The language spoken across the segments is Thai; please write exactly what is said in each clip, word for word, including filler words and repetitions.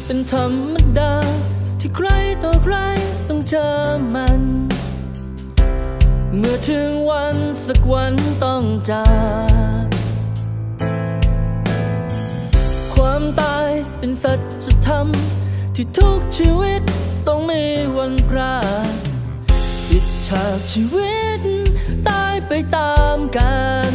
เป็นธรรมดาที่ใครต่อใครต้องเจอมันเมื่อถึงวันสักวันต้องจากความตายเป็นสัจธรรมที่ทุกชีวิตต้องมีวันพรากปิดฉากชีวิตตายไปตามกัน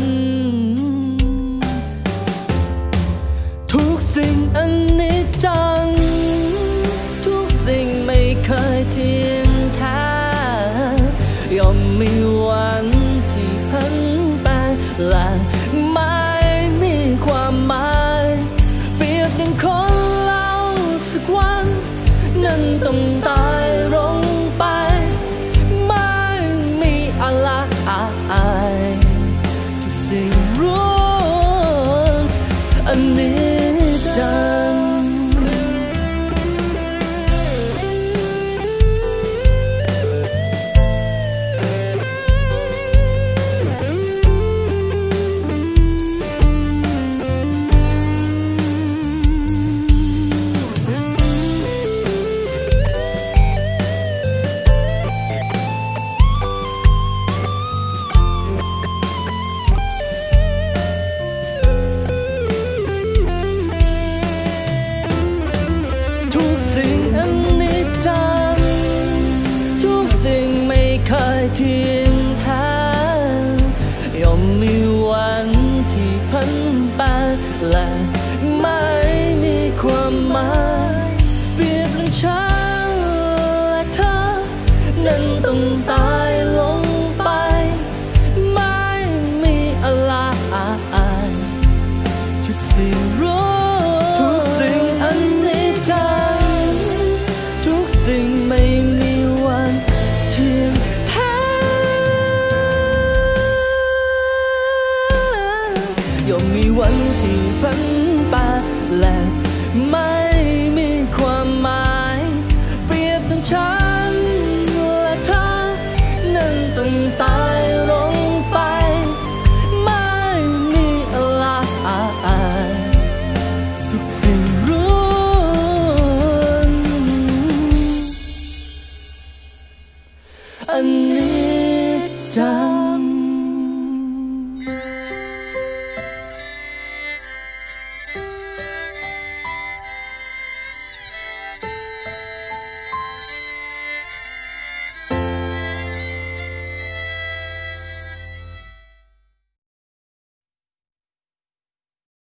ทุกสิ่งอันนิจจังทุกสิ่งไม่เคยเที่ยงแท้ย่อมมีวันที่พันแปรและไม่มีความหมายเปรียบดังคนเล่าสักวันนั้นต้องตายลงไปไม่มีอะไรทุกสิ่งรวมอันนี้จังเที่ยงแท้ย่อมมีวันที่พันแปรและไม่มีความหมายเปรียบดังฉันและเธอนั้นต้องตายลงไปไม่มีอะไรทุกสิ่งรู้ทุกสิ่งอันนิจจังทุกสิ่งไม่มีวันเที่ยงย่อมมีวันที่พันแปรและไม่